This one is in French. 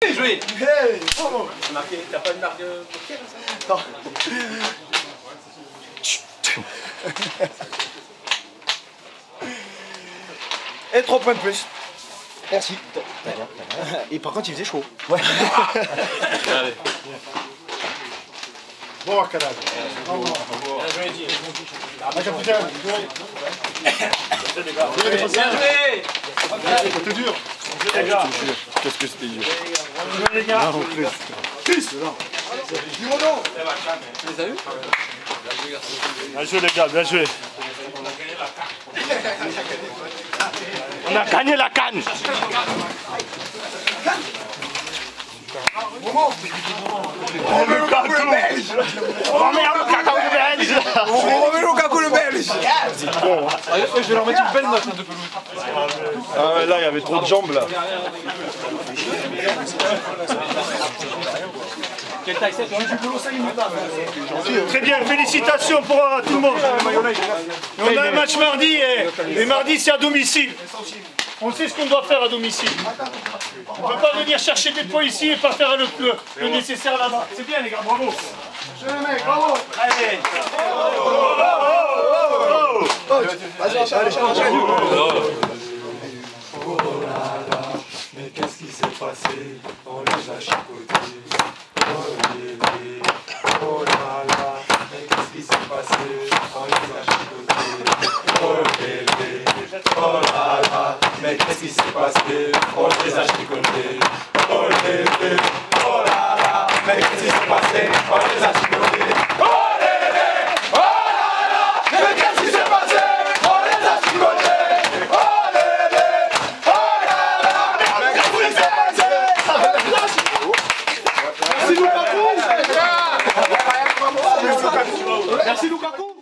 Bien joué. Hey, bravo. T'as pas une marque de poker ça? Non. Et 3 points de plus. Merci. Et par contre, il faisait chaud. Ouais. Allez. Bon, canal. Bien joué, Dieu. Capitaine. Bien joué. C'était dur. Qu'est-ce que c'était dur. Les gars. Fils. Du Renaud. Tu les as eu? Bien joué les gars, bien joué. On a gagné la canne. On remet le cacou le belge. On remet le cacao belge. On remet le cacou le belge. Je vais leur mettre une belle note de pelouse. Ah là, il y avait trop de jambes là. Quelle taille c'est? Très bien, félicitations pour tout le monde. On a un match mardi et mardi c'est à domicile. On sait ce qu'on doit faire à domicile. On ne peut pas venir chercher des points ici et pas faire le nécessaire là-bas. C'est bien les gars, bravo. Je le mec, bravo. Allez. Vas-y, enchaîne. Oh là là, mais qu'est-ce qui s'est passé? On les a chicotés. Oh là là, mais qu'est-ce qui s'est passé? On les a chicotés. Oh bébé, oh là là, mais qu'est-ce qui s'est passé? On les a chicotés. Oh bébé, oh là là, mais qu'est-ce qui s'est passé? On les a chicotés. Oh bébé, oh là là, mais qu'est-ce qui s'est passé? On les a chicotés. Oh bébé, oh là là, mais qu'est-ce qui s'est passé? Merci Lukaku. Merci Lukaku.